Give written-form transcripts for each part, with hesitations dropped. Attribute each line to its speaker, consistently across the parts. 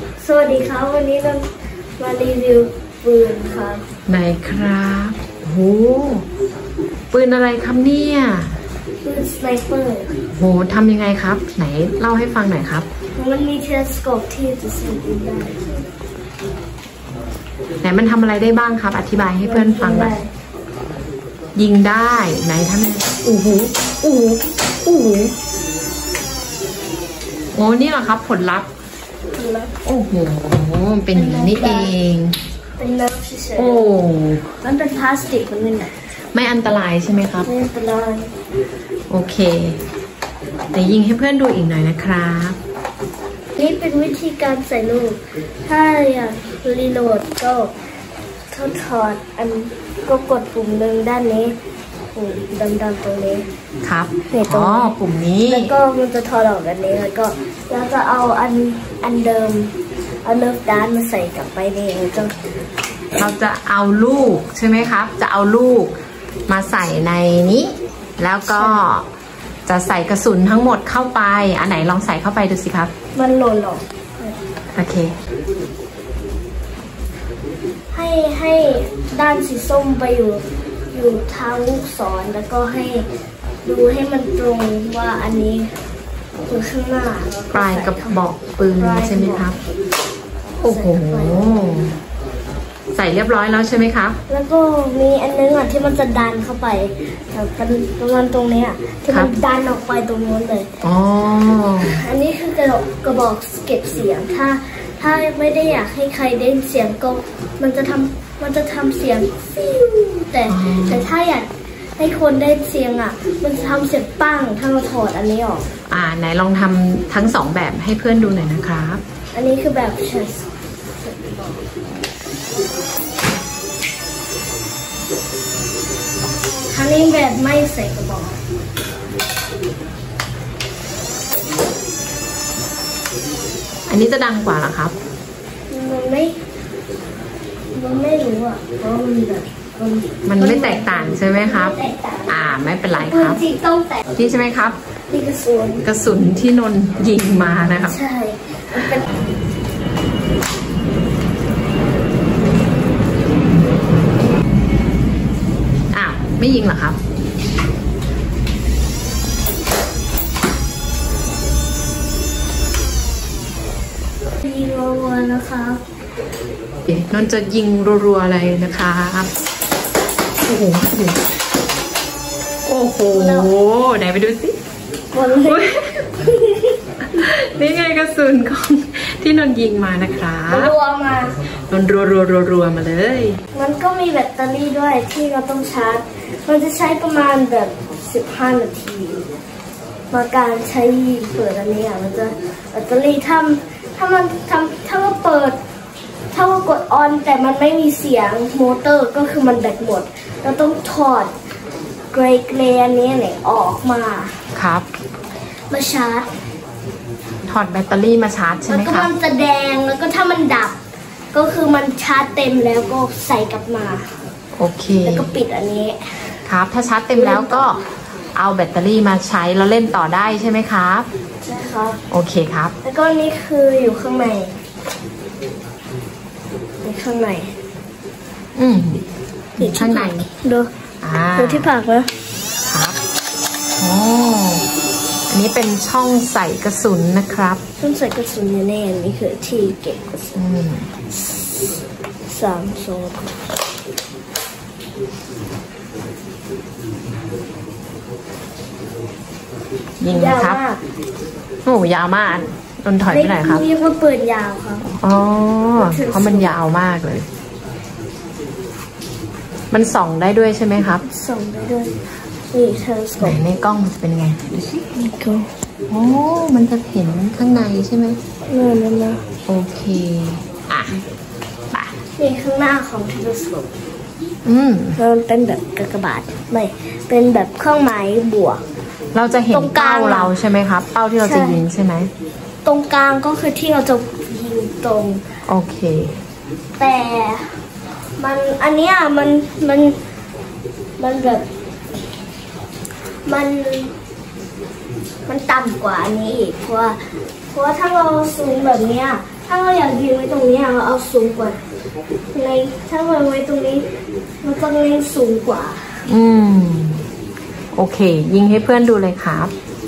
Speaker 1: สวัสดีครับวันนี้เรามารีวิวปืนครับ
Speaker 2: ไหนครับโหปืนอะไรครับเนี่ย
Speaker 1: ปืนสไนเปอร์
Speaker 2: โหทำยังไงครับไหนเล่าให้ฟังหน่อยครับ
Speaker 1: มันมีเทเลสโคปที่จะส่องปืนได้
Speaker 2: ไหนมันทำอะไรได้บ้างครับอธิบายให้เพื่อนฟังหน่อยยิงได้ไหนทำโอ้โหโอ้โหโอ้โหโอ้นี่เหรอครับผลลัพธ์โอ้โหเป็นอย่างนี้เอง
Speaker 1: เป็นน้ำเฉยๆ
Speaker 2: โอ้
Speaker 1: มันเป็นพลาสติกมัน
Speaker 2: ไม่อันตรายใช่ไหมครับ
Speaker 1: ไม่อันตราย
Speaker 2: โอเคแต่ยิงให้เพื่อนดูอีกหน่อยนะครับ
Speaker 1: นี่เป็นวิธีการใส่ลูกถ้าอยากรีโหลดก็ถอดอันก็กดปุ่มหนึ่งด้านนี้ปุ่มดำๆตรงนี้
Speaker 2: ครับอ๋อปุ่มนี้
Speaker 1: แล้วก็มันจะถอดออกแบบนี้แล้วก็เราจะเอาอันเดิมเอาเลิฟด้านมาใส่กลับไปนี่แล้วก็
Speaker 2: เราจะเอาลูกใช่ไหมครับจะเอาลูกมาใส่ในนี้แล้วก็จะใส่กระสุนทั้งหมดเข้าไปอันไหนลองใส่เข้าไปดูสิครับ
Speaker 1: มันหล่นหรอ
Speaker 2: โอเค
Speaker 1: ให้ด้านสีส้มไปอยู่ทางลูกศรแล้วก็ให้ดูให้มันตรงว่าอันนี้คือข้างหน้า
Speaker 2: ปลายกระบอกปืนใช่ไหมครับโอ้โหใส่เรียบร้อยแล้วใช่ไหมครับ
Speaker 1: แล้วก็มีอันนึงอ่ะที่มันจะดันเข้าไปประมาณตรงนี้อ่ะที่มันดันออกไปตรงนู้นเลย
Speaker 2: อ๋อ
Speaker 1: อันนี้คือกระบอกเก็บเสียงถ้าไม่ได้อยากให้ใครได้เสียงก็มันจะทำเสียงฟิวแต่ถ้าอยากให้คนได้เสียงอ่ะมันจะทำเสียงปั้งถ้าเราถอดอันนี้ออก
Speaker 2: ไหนลองทำทั้งสองแบบให้เพื่อนดูหน่อยนะครับ
Speaker 1: อันนี้คือแบบเชสอันนี้แบบไม่ใส่กระบอก
Speaker 2: อันนี้จะดังกว่าหรอครับ
Speaker 1: มันไม่รู้อ่ะเพราะมันแบบ
Speaker 2: มันไม่แตกต่างใช่ไหมครับไม่เป็นไรครับนี่ใช่ไหมครับ
Speaker 1: นี่
Speaker 2: กระสุนที่นนยิงมานะครับ
Speaker 1: ใช่มันเป็น
Speaker 2: ไม่ยิงเหรอครับ
Speaker 1: ยิงรัวๆนะคะ
Speaker 2: นนจะยิงรัวๆอะไรนะครับโอ้โหโอ้โหไหนไปดูสินี่ไงกระสุนของที่นนยิงมานะครับ
Speaker 1: รัวมาน
Speaker 2: นรัวมาเลย
Speaker 1: มันก็มีแบตเตอรี่ด้วยที่เราต้องชาร์จมันจะใช้ประมาณแบบ15 นาทีมาการใช้เปิดอันนี้มันจะแบตเตอรี่ถ้าเราเปิดถ้าเรากดออนแต่มันไม่มีเสียงมอเตอร์ก็คือมันแบตหมดเราต้องถอดเกรอันนี้ออกมา
Speaker 2: ครับ
Speaker 1: มาชาร์จ
Speaker 2: ถอดแบตเตอรี่มาชาร์จใช่ไหมครับ
Speaker 1: แล้วก็มันจะแดงแล้วก็ถ้ามันดับก็คือมันชาร์จเต็มแล้วก็ใส่กลับมา
Speaker 2: โอเค
Speaker 1: แล้วก็ปิดอันนี้
Speaker 2: ครับถ้าชาร์จเต็มแล้วก็เอาแบตเตอรี่มาใช้แล้วเล่นต่อได้ใช่ไหมครับ
Speaker 1: ใช่ครับ
Speaker 2: โอเคครับ
Speaker 1: แล้วก็นี่คืออยู่ข้างในข้างใน
Speaker 2: ข้างใน
Speaker 1: ดูที่ผักนะครับ
Speaker 2: อันนี้เป็นช่องใส่กระสุนนะครับ
Speaker 1: ช่องใส่กระสุนอยู่ในอันนี้คือที่เก็บกระสุน3 โซน
Speaker 2: ยิงนะครับโอ้ยาวมากนนถอยไปไหนครับ
Speaker 1: นี่ก็เปิดยาวครับ
Speaker 2: อ๋อเพราะมันยาวมากเลยมันส่องได้ด้วยใช่ไหมครับ
Speaker 1: ส่องได้ด้วยนี่เทเลสโคป
Speaker 2: ในกล้องมันจะเป็นไงดูสินี่ก็มันจะเห็นข้างในใช่ไหม
Speaker 1: นั่นนะ
Speaker 2: โอเค
Speaker 1: นี่ข้างหน้าของเทเลสโคปมันเป็นแบบกากบาทไม่เป็นแบบเครื่องหมายบวก
Speaker 2: เราจะเห็นเป้าเราใช่ไหมครับเป้าที่เราจะยิงใช่ไหม
Speaker 1: ตรงกลางก็คือที่เราจะยิงตรง
Speaker 2: โอเค
Speaker 1: แต่อันเนี้ยมันแบบมันต่ำกว่าอันนี้อีกเพราะว่าถ้าเราซูมแบบเนี้ยถ้าเราอยากยืนไว้ตรงนี้เราเอาสูงกว่าในถ้าเราไว้ตรงนี้มันต้องเล่นสูงกว่า
Speaker 2: โอเคยิงให้เพื่อนดูเลยครับ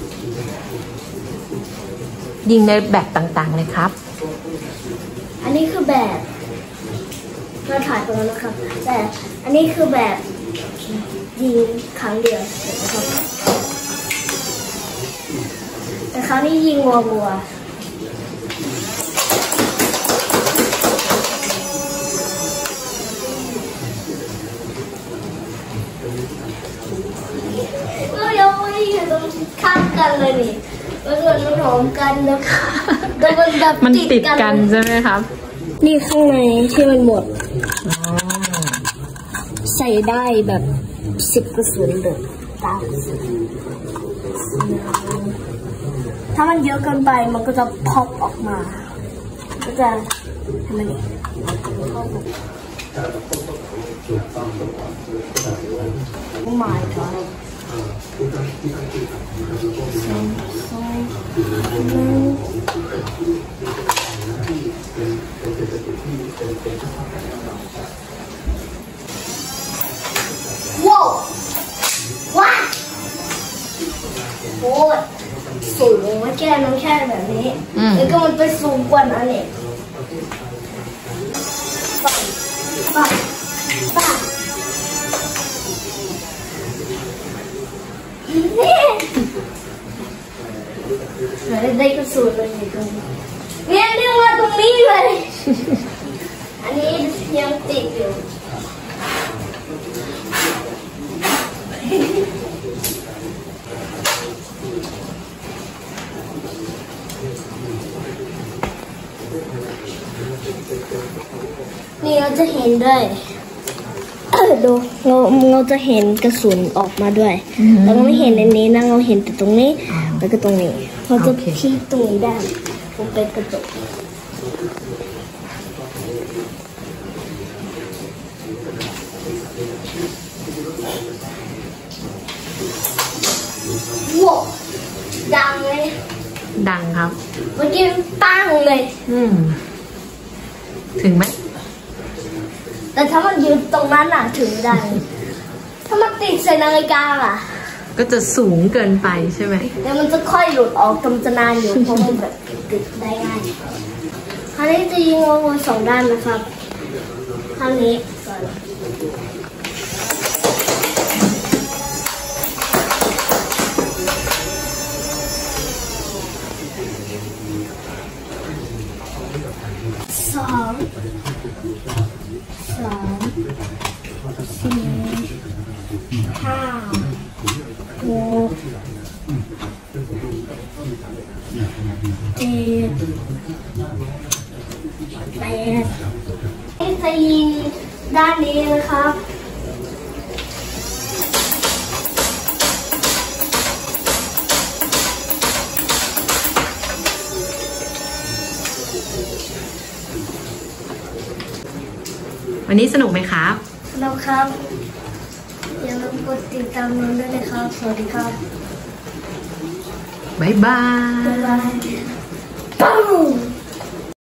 Speaker 2: ยิงในแบบต่างๆเลยครับ
Speaker 1: อันนี้คือแบบเราถ่ายตรงนั้นนะครับแต่อันนี้คือแบบยิงครั้งเดียวนะครับแต่คราวนี้ยิงวัวเรายังไม่อยู่ตรงข้ามกันเลยนี่มันหอมกันนะคะ
Speaker 2: มันติดกันใช่ไหมครับ
Speaker 1: นี่ข้างในที่มันหมดใส่ได้แบบ10 กระสุนเด็ดตามถ้ามันเยอะเกินไปมันก็จะพอปออกมาก็จะทำอะไรโอ้ my god ว้าวว้าโอ้ยสูงไม่แค่น้ำแค่แบบนี้แล้วก็มันไปสูงกว่านั้นเนี่ยป้านี่ได้กระสุนเลยตรงนี้เนี่ยเรื่องมาตรงนี้เลยอันนี้ยังติดอยู่นี่เราจะเห็นด้วยดูเราจะเห็นกระสุนออกมาด้วยเราไม่เห็นในนี้นะเราเห็นแต่ตรงนี้แล้วก็ตรงนี้เราจะที่ตรงนี้ได้ผมเป็นกระจกว้าวดังเลย
Speaker 2: ดังครับ
Speaker 1: เมื่อกี้ตั้งเลย
Speaker 2: ถึงไหม
Speaker 1: แต่ถ้ามันยืนตรงนั้นน่ะถึงได้ถ้ามันติดใส่นาฬิกาล่ะ
Speaker 2: ก็จะสูงเกินไปใช่ไหม
Speaker 1: เดี๋ยวมันจะค่อยหลุดออกมันจะนานอยู่เพราะมันแบบติดได้ง่ายคราวนี้จะยิงวัว2 ด้านนะครับคราวนี้ก่อน2 3 4 5 6 7 8จะยิงด้านนี้นะครับ
Speaker 2: วันนี้สนุกไหมครับ
Speaker 1: สนุกครับอย่าลืมกดติดตามน้องด้วยนะครับสวัสดีครับ
Speaker 2: บ๊ายบาย
Speaker 1: บ๊ายบาย